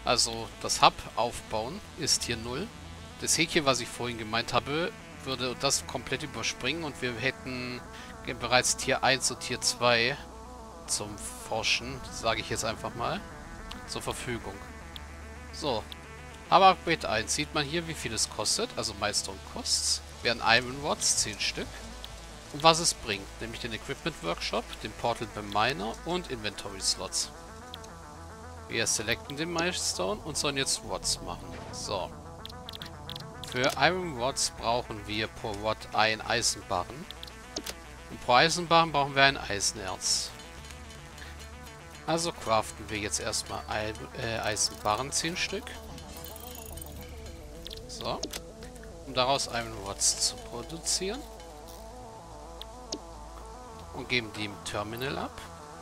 Also das Hub aufbauen ist hier 0. Das Häkchen, was ich vorhin gemeint habe, würde das komplett überspringen und wir hätten bereits Tier 1 und Tier 2 zum Forschen, sage ich jetzt einfach mal, zur Verfügung. So, aber Upgrade 1 sieht man hier, wie viel es kostet, also Milestone Costs, wären Iron Rods, 10 Stück. Und was es bringt, nämlich den Equipment Workshop, den Portable Miner und Inventory Slots. Wir selecten den Milestone und sollen jetzt Rods machen. So. Für Iron Rods brauchen wir pro Rod ein Eisenbarren. Und pro Eisenbarren brauchen wir ein Eisenerz. Also craften wir jetzt erstmal Eisenbarren 10 Stück. So. Um daraus Iron Rods zu produzieren. Und geben die im Terminal ab.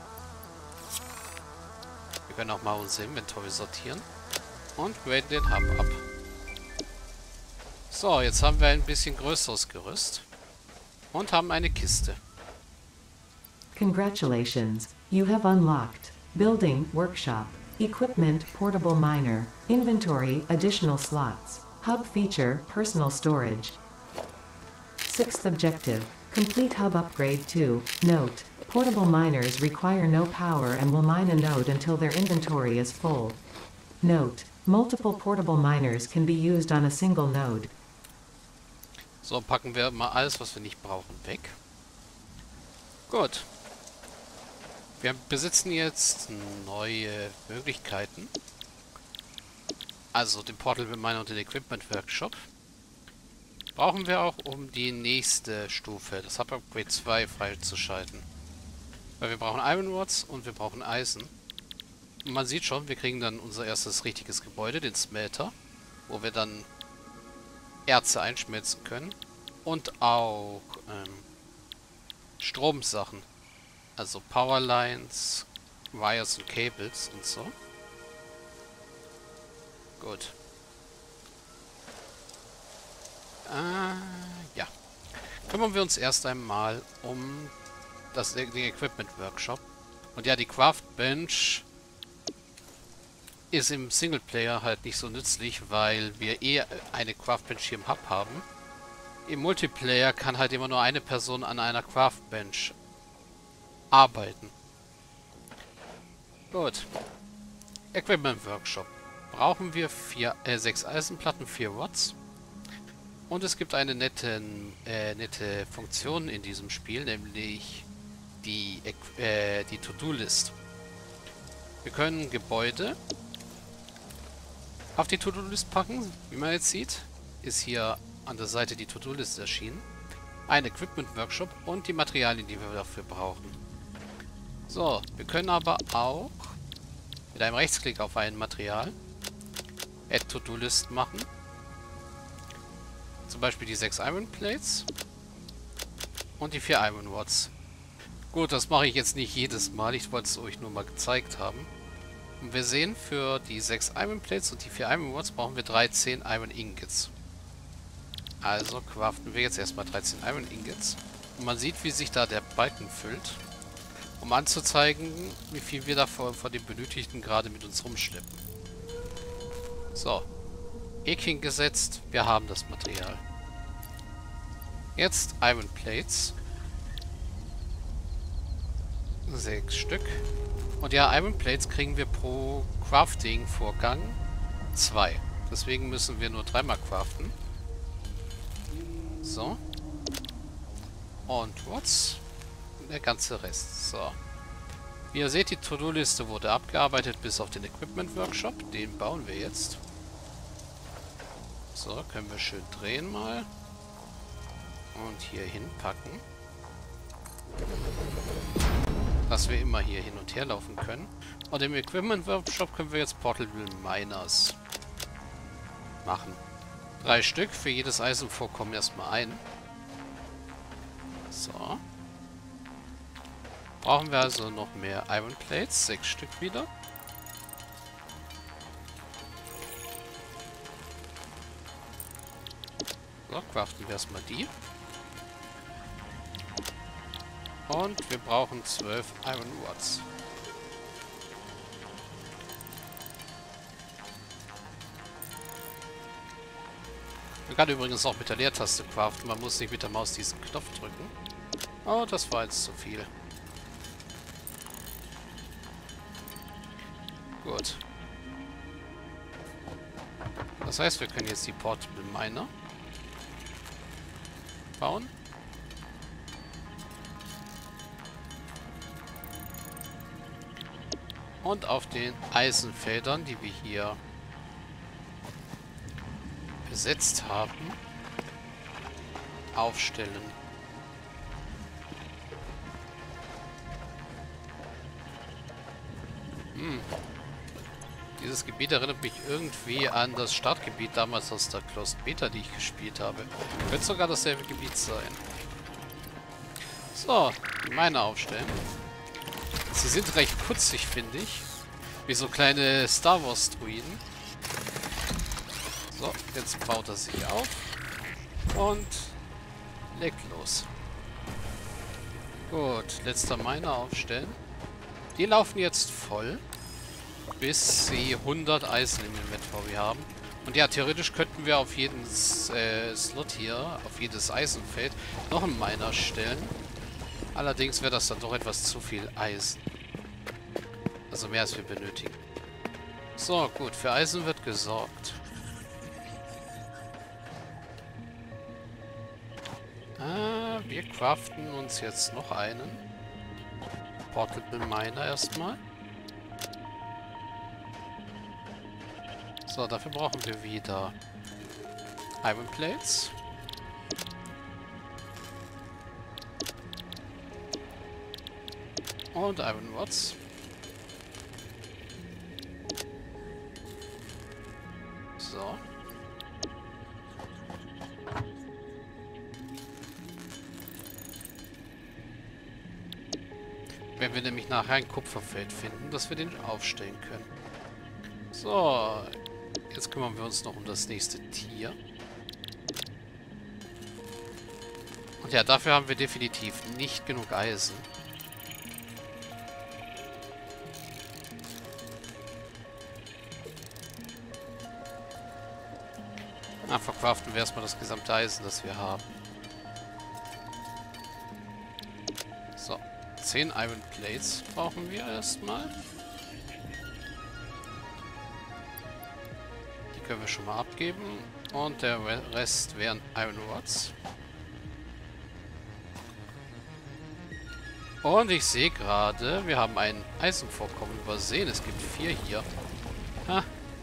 Wir können auch mal unser Inventory sortieren. Und graden den Hub ab. So, jetzt haben wir ein bisschen größeres Gerüst. Und haben eine Kiste. Congratulations, you have unlocked Building Workshop, Equipment Portable Miner, Inventory Additional Slots, Hub Feature Personal Storage. Sixth objective, complete Hub Upgrade 2. Note, portable miners require no power and will mine a node until their inventory is full. Note, multiple portable miners can be used on a single node. So, packen wir mal alles, was wir nicht brauchen, weg. Gut. Wir besitzen jetzt neue Möglichkeiten. Also den Portable Miner und den Equipment Workshop. Brauchen wir auch, um die nächste Stufe, das Hub Upgrade 2, freizuschalten. Weil wir brauchen Iron Rods und wir brauchen Eisen. Und man sieht schon, wir kriegen dann unser erstes richtiges Gebäude, den Smelter, wo wir dann Erze einschmelzen können. Und auch Stromsachen. Also Powerlines, Wires und Cables und so. Gut. Ja. Kümmern wir uns erst einmal um den Equipment Workshop. Und ja, die Craft Bench ist im Singleplayer halt nicht so nützlich, weil wir eine Craft Bench hier im Hub haben. Im Multiplayer kann halt immer nur eine Person an einer Craft Bench arbeiten. Gut. Equipment Workshop. Brauchen wir 6 Eisenplatten, 4 Rods. Und es gibt eine nette Funktion in diesem Spiel, nämlich die To-Do-List. Wir können Gebäude auf die To-Do-List packen. Wie man jetzt sieht, ist hier an der Seite die To-Do-List erschienen. Ein Equipment-Workshop und die Materialien, die wir dafür brauchen. So, wir können aber auch mit einem Rechtsklick auf ein Material Add To-Do-List machen. Zum Beispiel die 6 Iron Plates und die 4 Iron Rods. Gut, das mache ich jetzt nicht jedes Mal. Ich wollte es euch nur mal gezeigt haben. Und wir sehen, für die 6 Iron Plates und die 4 Iron Rods brauchen wir 13 Iron Ingots. Also craften wir jetzt erstmal 13 Iron Ingots. Und man sieht, wie sich da der Balken füllt. Um anzuzeigen, wie viel wir davon von dem Benötigten gerade mit uns rumschleppen. So. Häkchen gesetzt. Wir haben das Material. Jetzt Iron Plates. 6 Stück. Und ja, Iron Plates kriegen wir pro Crafting-Vorgang 2. Deswegen müssen wir nur 3-mal craften. So. Und Rods. Der ganze Rest. So. Wie ihr seht, die To-Do-Liste wurde abgearbeitet bis auf den Equipment Workshop. Den bauen wir jetzt. So, können wir schön drehen mal. Und hier hinpacken. Dass wir immer hier hin und her laufen können. Und im Equipment Workshop können wir jetzt Portable Miners machen. 3 Stück, für jedes Eisenvorkommen erstmal ein. So. Brauchen wir also noch mehr Iron Plates, 6 Stück wieder. So, craften wir erstmal die. Und wir brauchen 12 Iron Rods. Man kann übrigens auch mit der Leertaste craften. Man muss nicht mit der Maus diesen Knopf drücken. Oh, das war jetzt zu viel. Gut. Das heißt, wir können jetzt die Portable Miner bauen. Und auf den Eisenfeldern, die wir hier besetzt haben, aufstellen. Dieses Gebiet erinnert mich irgendwie an das Startgebiet damals aus der Closed Beta, die ich gespielt habe. Könnte sogar dasselbe Gebiet sein. So, die Miner aufstellen. Sie sind recht putzig, finde ich. Wie so kleine Star Wars Druiden. So, jetzt baut er sich auf. Und legt los. Gut, letzter Miner aufstellen. Die laufen jetzt voll, bis sie 100 Eisen im Inventory haben. Und ja, theoretisch könnten wir auf jeden Slot hier, auf jedes Eisenfeld, noch einen Miner stellen. Allerdings wäre das dann doch etwas zu viel Eisen. Also mehr als wir benötigen. So, gut, für Eisen wird gesorgt. Wir craften uns jetzt noch einen. Portable Miner erstmal. So, dafür brauchen wir wieder Iron Plates. Und Iron Rods. So. Wenn wir nämlich nachher ein Kupferfeld finden, dass wir den aufstellen können. So. Jetzt kümmern wir uns noch um das nächste Tier. Und ja, dafür haben wir definitiv nicht genug Eisen. Verkraften wir erstmal das gesamte Eisen, das wir haben. So, 10 Iron Plates brauchen wir erstmal. Die können wir schon mal abgeben. Und der Rest wären Iron Rods. Und ich sehe gerade, wir haben ein Eisenvorkommen übersehen. Es gibt 4 hier. Ha.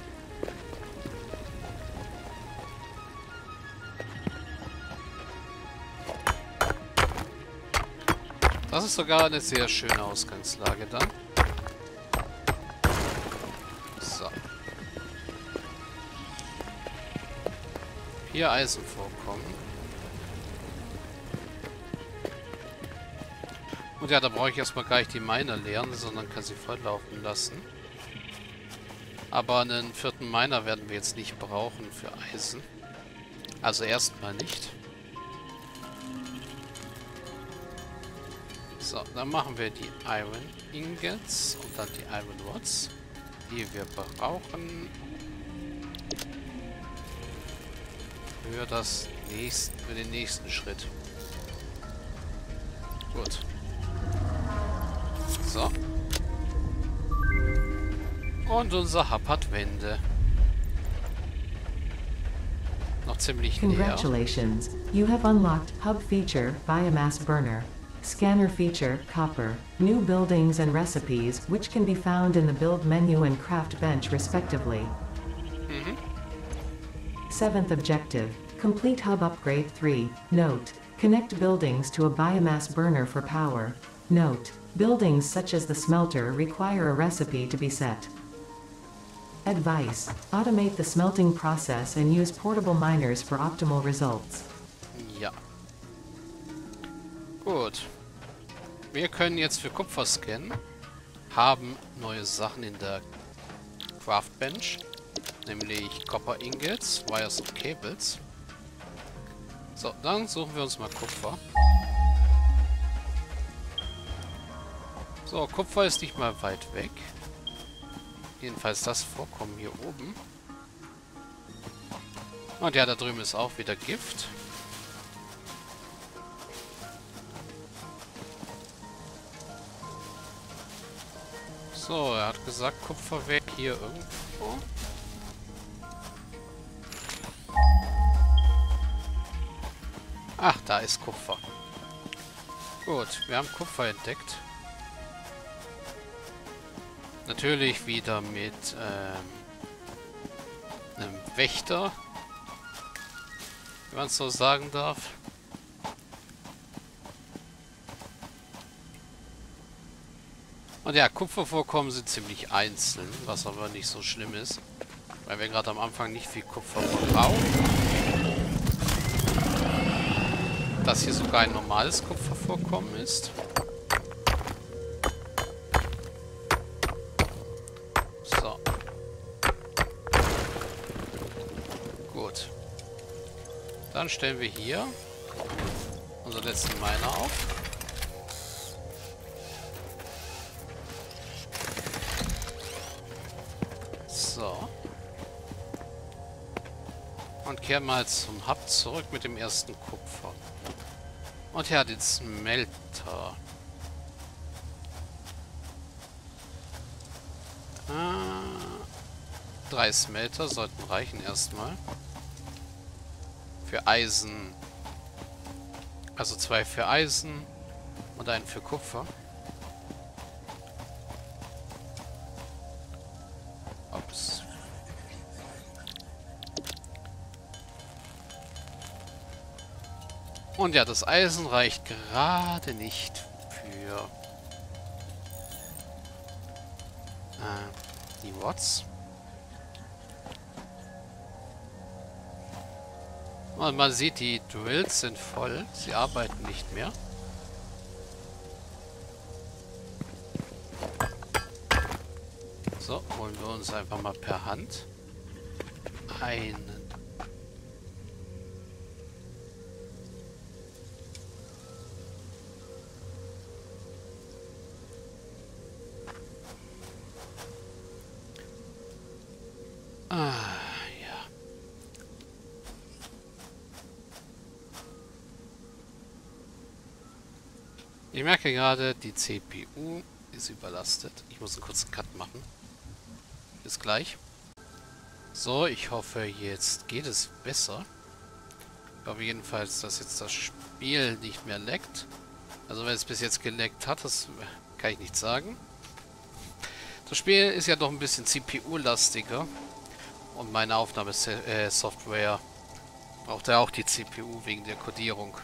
Das ist sogar eine sehr schöne Ausgangslage dann. So. 4 Eisenvorkommen. Und ja, da brauche ich erstmal gar nicht die Miner leeren, sondern kann sie volllaufen lassen. Aber einen 4. Miner werden wir jetzt nicht brauchen für Eisen. Also erstmal nicht. So, dann machen wir die Iron Ingots und dann die Iron Rods, die wir brauchen für den nächsten Schritt. Gut. So. Und unser Hub hat Wände. Noch ziemlich leer. Congratulations, you have unlocked Hub Feature Biomass Burner. Scanner Feature Copper. New buildings and recipes, which can be found in the Build menu and Craft bench respectively. 7th objective. Complete Hub Upgrade 3. Note. Connect buildings to a biomass burner for power. Note. Buildings such as the smelter require a recipe to be set. Advice. Automate the smelting process and use portable miners for optimal results. Ja. Gut. Wir können jetzt für Kupfer scannen. Haben neue Sachen in der Craft Bench. Nämlich Copper Ingots, Wires und Cables. So, dann suchen wir uns mal Kupfer. So, Kupfer ist nicht mal weit weg. Jedenfalls das Vorkommen hier oben. Und ja, da drüben ist auch wieder Gift. So, er hat gesagt, Kupfer wäre hier irgendwo. Ach, da ist Kupfer. Gut, wir haben Kupfer entdeckt. Natürlich wieder mit einem Wächter, wenn man es so sagen darf. Und ja, Kupfervorkommen sind ziemlich einzeln, was aber nicht so schlimm ist, weil wir gerade am Anfang nicht viel Kupfer verbrauchen. Das hier sogar ein normales Kupfervorkommen ist. So. Gut. Dann stellen wir hier unseren letzten Miner auf. So. Und kehren mal zum Hub zurück mit dem ersten Kupfer. Und ja, den Smelter. 3 Smelter sollten reichen erstmal. Für Eisen. Also 2 für Eisen und einen für Kupfer. Ups. Und ja, das Eisen reicht gerade nicht für die Watts. Und man sieht, die Drills sind voll. Sie arbeiten nicht mehr. So, holen wir uns einfach mal per Hand einen. Ja. Ich merke gerade, die CPU ist überlastet. Ich muss einen kurzen Cut machen. Bis gleich. So, ich hoffe, jetzt geht es besser. Ich hoffe jedenfalls, dass jetzt das Spiel nicht mehr leckt. Also wenn es bis jetzt geleckt hat, das kann ich nicht sagen. Das Spiel ist ja doch ein bisschen CPU-lastiger. Und meine Aufnahmesoftware braucht ja auch die CPU wegen der Codierung.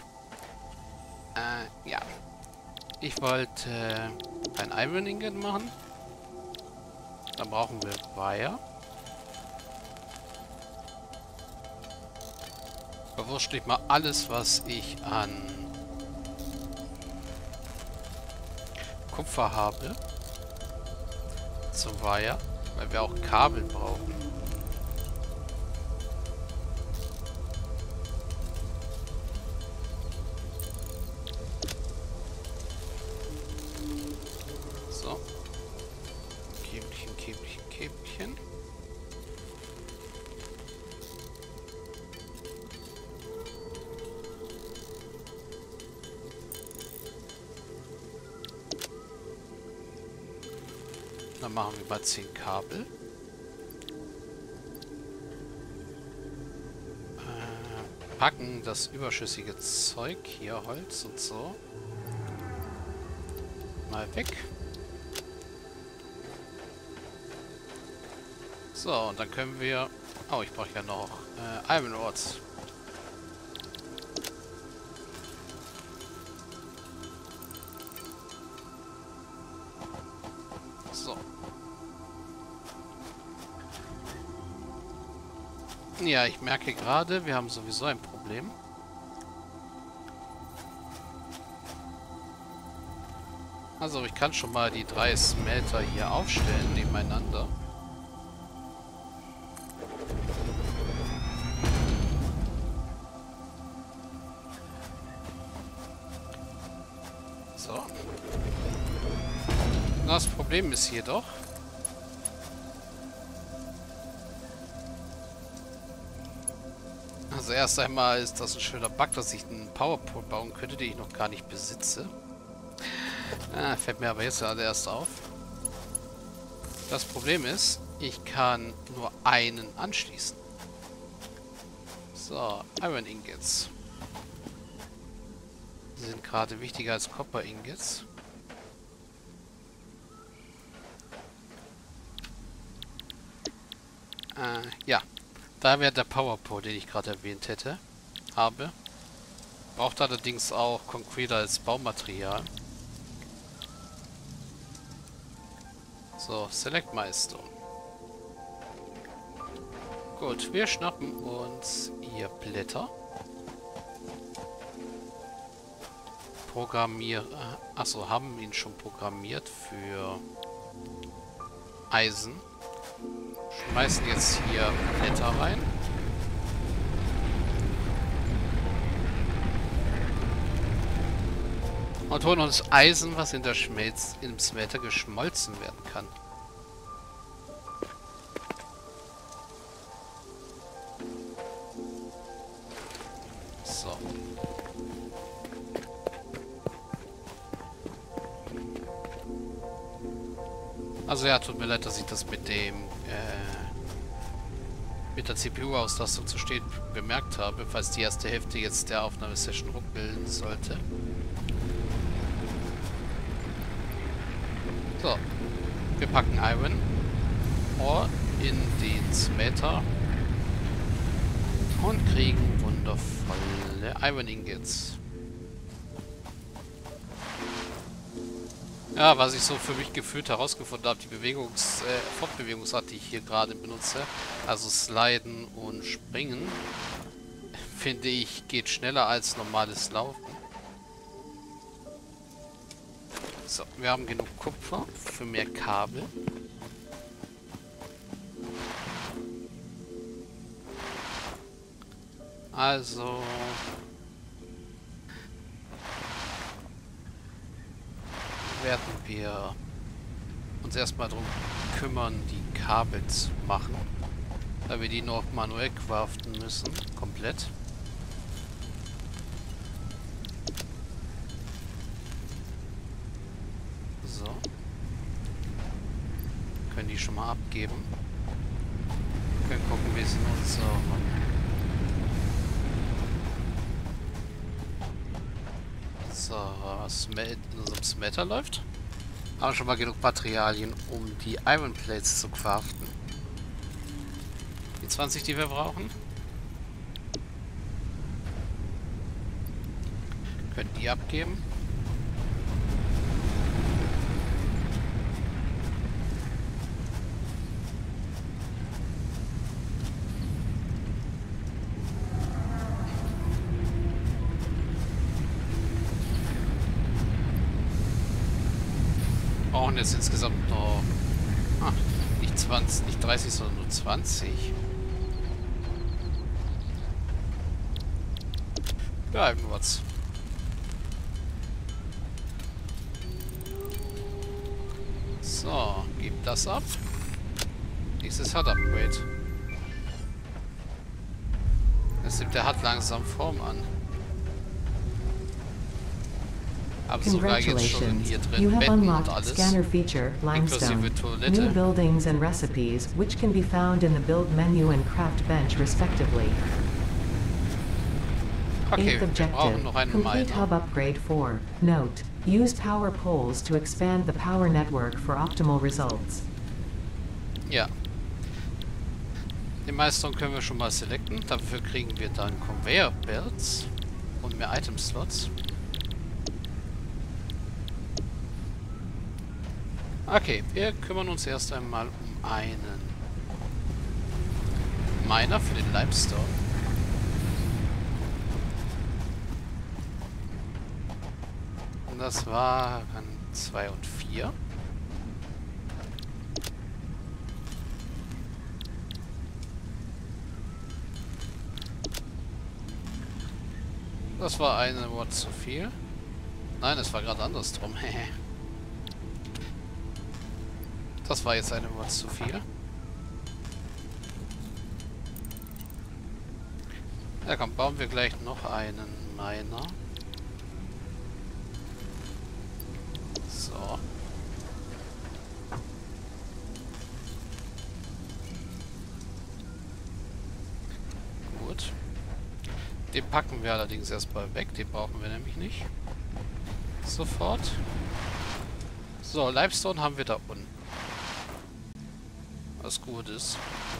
Ja. Ich wollte ein Iron Ingot machen. Dann brauchen wir Wire. Verwurstle ich mal alles, was ich an Kupfer habe. Zum Wire. Weil wir auch Kabel brauchen. So. Käbelchen, Käbelchen, Käbelchen. Dann machen wir mal 10 Kabel. Packen das überschüssige Zeug, hier Holz und so, mal weg. So, und dann können wir... Oh, ich brauche ja noch Iron Ores. So. Ja, ich merke gerade, wir haben sowieso ein Problem. Also, ich kann schon mal die 3 Smelter hier aufstellen nebeneinander. So. Das Problem ist jedoch, Also erst einmal ist das ein schöner Bug, dass ich einen Powerpool bauen könnte, den ich noch gar nicht besitze. Fällt mir aber jetzt gerade erst auf. Das Problem ist, ich kann nur einen anschließen. So, Iron Ingots. Die sind gerade wichtiger als Copper Ingots. Ja. Da wäre der Powerpool, den ich gerade erwähnt habe. Braucht allerdings auch Concrete als Baumaterial. So, Select Milestone. Gut, wir schnappen uns hier Blätter. Achso, haben ihn schon programmiert für Eisen. Schmeißen jetzt hier Blätter rein. Und holen uns Eisen, was in der im Smelter geschmolzen werden kann. So. Also ja, tut mir leid, dass ich das mit der CPU-Auslastung zu stehen bemerkt habe, falls die erste Hälfte jetzt der Aufnahmesession ruckeln sollte. So, wir packen Iron Ore in den Smelter und kriegen wundervolle Iron Ingots. Ja, was ich so für mich gefühlt herausgefunden habe, die Fortbewegungsart, die ich hier gerade benutze, also Sliden und Springen, finde ich, geht schneller als normales Laufen. So, wir haben genug Kupfer für mehr Kabel. Also werden wir uns erstmal darum kümmern, die Kabel zu machen, da wir die noch manuell craften müssen, komplett. So. Können die schon mal abgeben. Können gucken, wie es in unserem Smelter läuft. Haben schon mal genug Materialien, um die Iron Plates zu craften. Die 20, die wir brauchen. Können die abgeben. Brauchen jetzt insgesamt noch nicht 20, nicht 30, sondern nur 20. Ja, irgendwas. So, gib das ab. Nächstes hat Upgrade. Das nimmt der hat langsam Form an. Aber sogar jetzt schon hier You drin have Betten und unlocked alles. scanner feature limestone. Inklusive Toilette. New buildings and recipes, which can be found in the build menu and craft bench respectively. Okay, Eighth wir brauchen noch objective, einen complete Miner. hub upgrade 4. Note, use power poles to expand the power network for optimal results. Ja. Den Meister können wir schon mal selecten. Dafür kriegen wir dann Conveyor Belts und mehr Item Slots. Okay, wir kümmern uns erst einmal um einen Miner für den Limestone. Und das waren 2 und 4. Das war eine Watt zu viel. Nein, es war gerade andersrum. Das war jetzt eine Watt zu viel. Ja, komm, bauen wir gleich noch einen Miner. So. Gut. Den packen wir allerdings erstmal weg. Den brauchen wir nämlich nicht. Sofort. So, Limestone haben wir da unten. Was gut ist.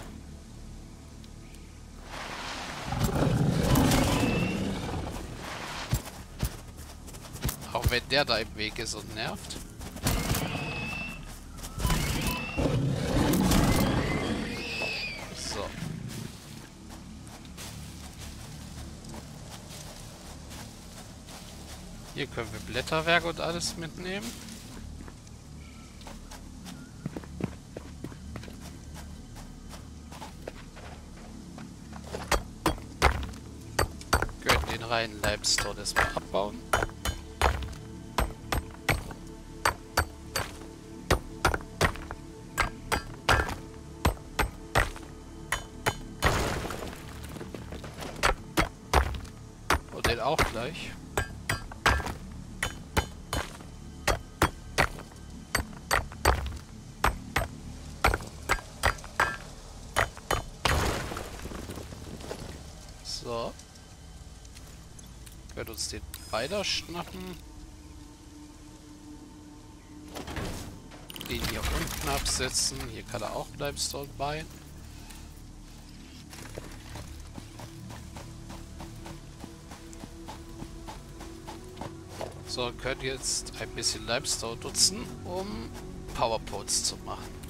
Auch wenn der da im Weg ist und nervt. So. Hier können wir Blätterwerk und alles mitnehmen. Können den reinen Limestone erstmal abbauen. Und den auch gleich. So. Können uns den weiter schnappen. Den hier unten absetzen. Hier kann er auch Limestone bei. So, können jetzt ein bisschen Limestone nutzen, um Powerpoints zu machen.